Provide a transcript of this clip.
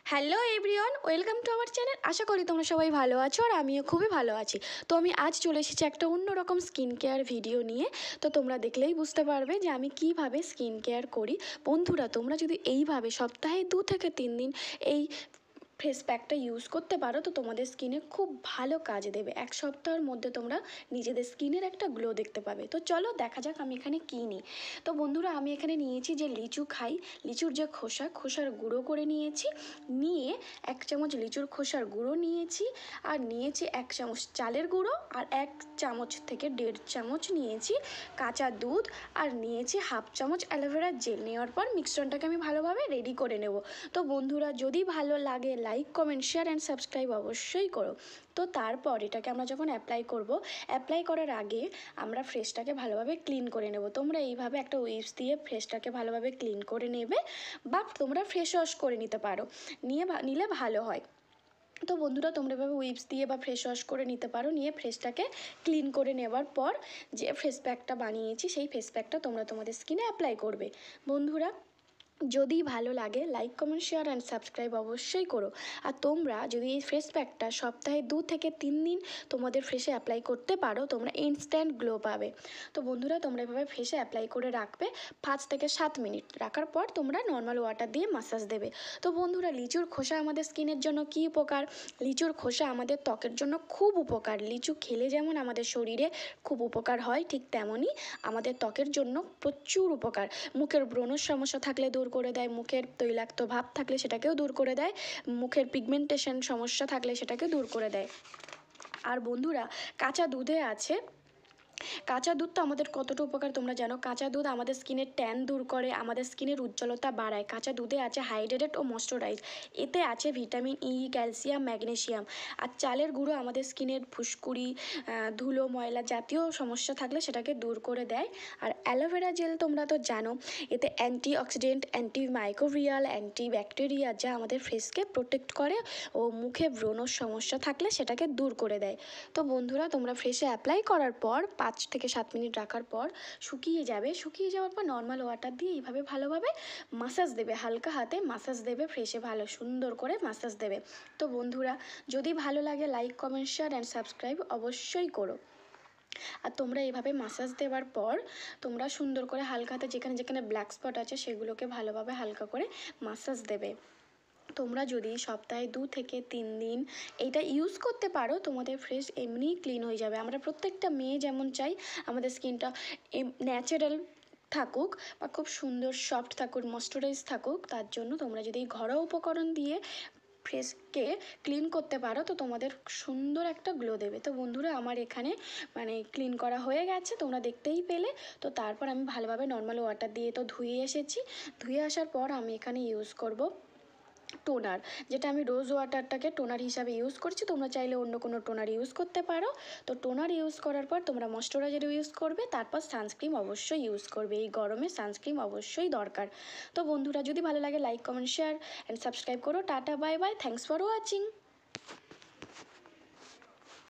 Hello everyone, welcome to our channel. আশা করি তোমরা সবাই ভালো আছো আর আমিও খুবই ভালো আছি। তো আমি আজ চলে এসেছি একটা অন্যরকম স্কিন কেয়ার ভিডিও নিয়ে। তো তোমরা দেখলেই বুঝতে পারবে যে আমি কিভাবে স্কিন কেয়ার করি। বন্ধুরা, তোমরা যদি এইভাবে সপ্তাহে 2 থেকে 3 দিন এই ফেস প্যাকটা ইউজ করতে পারো তো তোমাদের স্কিনে খুব ভালো কাজ দেবে। এক সপ্তাহের মধ্যে তোমরা নিজেদের স্কিনের একটা গ্লো দেখতে পাবে। তো চলো দেখা যাক আমি এখানে কী নিই। তো বন্ধুরা, আমি এখানে নিয়েছি যে লিচু খাই, লিচুর যে খোসার গুঁড়ো করে নিয়েছি, নিয়ে 1 চামচ লিচুর খোসার গুঁড়ো নিয়েছি, আর নিয়েছি 1 চামচ চালের গুঁড়ো, আর 1 চামচ থেকে 1.5 চামচ নিয়েছি কাঁচা দুধ, আর নিয়েছি 1/2 চামচ অ্যালোভেরা জেল। নেওয়ার পর মিশ্রণটাকে আমি ভালোভাবে রেডি করে নেব। তো বন্ধুরা, যদি ভালো লাগে like, comment, share and subscribe অবশ্যই করো। তো তারপর এটাকে আমরা যখন অ্যাপ্লাই করব, অ্যাপ্লাই করার আগে আমরা ফেসটাকে ভালোভাবে ক্লিন করে নেব। তোমরা এইভাবে একটা উইপস দিয়ে ফেসটাকে ভালোভাবে ক্লিন করে নেবে, বা তোমরা ফেস ওয়াশ করে নিতে পারো, নিলে ভালো হয়। তো বন্ধুরা, তোমরা এভাবে উইপস দিয়ে বা ফেস ওয়াশ করে নিতে পারো। নিয়ে ফেসটাকে ক্লিন করে নেওয়ার পর যে ফেস প্যাকটা বানিয়েছি সেই ফেস প্যাকটা তোমরা তোমাদের স্কিনে অ্যাপ্লাই করবে। বন্ধুরা, যদি ভালো লাগে like, comment, share and subscribe অবশ্যই করো। আর তোমরা যদি এই ফেস প্যাকটা সপ্তাহে 2 থেকে 3 দিন তোমাদের ফেসে অ্যাপ্লাই করতে পারো, তোমরা ইনস্ট্যান্ট গ্লো পাবে। তো বন্ধুরা, তোমরা এভাবে ফেসে অ্যাপ্লাই করে রাখবে 5 থেকে 7 মিনিট। রাখার পর তোমরা নর্মাল ওয়াটার দিয়ে মাসাজ দেবে। তো বন্ধুরা, লিচুর খোসা আমাদের স্কিনের জন্য কী উপকার? লিচুর খোসা আমাদের ত্বকের জন্য খুব উপকার। লিচু খেলে যেমন আমাদের শরীরে খুব উপকার হয়, ঠিক তেমনই আমাদের ত্বকের জন্য প্রচুর উপকার। মুখের ব্রণের সমস্যা থাকলে দূর করে দেয়, মুখের তৈলাক্ত ভাব থাকলে সেটাকেও দূর করে দেয়, মুখের পিগমেন্টেশন সমস্যা থাকলে সেটাকে দূর করে দেয়। আর বন্ধুরা, কাঁচা দুধে আছে, কাঁচা দুধ তো আমাদের কতটা উপকার তোমরা জানো। কাঁচা দুধ আমাদের স্কিনের ট্যান দূর করে, আমাদের স্কিনের উজ্জ্বলতা বাড়ায়। কাঁচা দুধে আছে হাইড্রেট ও ময়েশ্চারাইজ, এতে আছে ভিটামিন ই, ক্যালসিয়াম, ম্যাগনেসিয়াম। আর চালের গুঁড়ো আমাদের স্কিনের ফুসকুড়ি, ধুলো, ময়লা জাতীয় সমস্যা থাকলে সেটাকে দূর করে দেয়। আর অ্যালোভেরা জেল তোমরা তো জানো, এতে অ্যান্টিঅক্সিডেন্ট, অ্যান্টিমাইক্রোবিয়াল, অ্যান্টিব্যাকটেরিয়া, যা আমাদের ফেসকে প্রোটেক্ট করে ও মুখে ব্রণর সমস্যা থাকলে সেটাকে দূর করে দেয়। তো বন্ধুরা, তোমরা ফেসে অ্যাপ্লাই করার পর 5 থেকে 7 মিনিট রাখার পর শুকিয়ে যাবে। শুকিয়ে যাওয়ার পর নর্মাল ওয়াটার দিয়ে এইভাবে ভালোভাবে মাসাজ দেবে, হালকা হাতে মাসাজ দেবে ফেসে, ভালো সুন্দর করে মাসাজ দেবে। তো বন্ধুরা, যদি ভালো লাগে like, comment, share and subscribe অবশ্যই করো। আর তোমরা এইভাবে মাসাজ দেওয়ার পর তোমরা সুন্দর করে হালকা হাতে যেখানে যেখানে ব্ল্যাক স্পট আছে সেগুলোকে ভালোভাবে হালকা করে মাসাজ দেবে। তোমরা যদি সপ্তাহে 2 থেকে 3 দিন এইটা ইউজ করতে পারো, তোমাদের ফেস এমনিই ক্লিন হয়ে যাবে। আমরা প্রত্যেকটা মেয়ে যেমন চাই আমাদের স্কিনটা ন্যাচারাল থাকুক, বা খুব সুন্দর সফট থাকুক, ময়েশ্চারাইজ থাকুক, তার জন্য তোমরা যদি ঘরোয়া উপকরণ দিয়ে ফেসকে ক্লিন করতে পারো তো তোমাদের সুন্দর একটা গ্লো দেবে। তো বন্ধুরা, আমার এখানে ক্লিন করা হয়ে গেছে, তোমরা দেখতেই পেলে। তো তারপর আমি ভালোভাবে নর্মাল ওয়াটার দিয়ে তো ধুয়ে এসেছি। ধুয়ে আসার পর আমি এখানে ইউজ করব টোনার, যেটা আমি রোজ ওয়াটারটাকে টোনার হিসাবে ইউজ করছি। তোমরা চাইলে অন্য কোনো টোনার ইউজ করতে পারো। তো টোনার ইউজ করার পর তোমরা ময়েশ্চারাইজার ইউজ করবে, তারপর সানস্ক্রিন অবশ্যই ইউজ করবে। এই গরমে সানস্ক্রিন অবশ্যই দরকার। তো বন্ধুরা, যদি ভালো লাগে like, comment, share and subscribe করো। টাটা, bye bye, thanks for watching.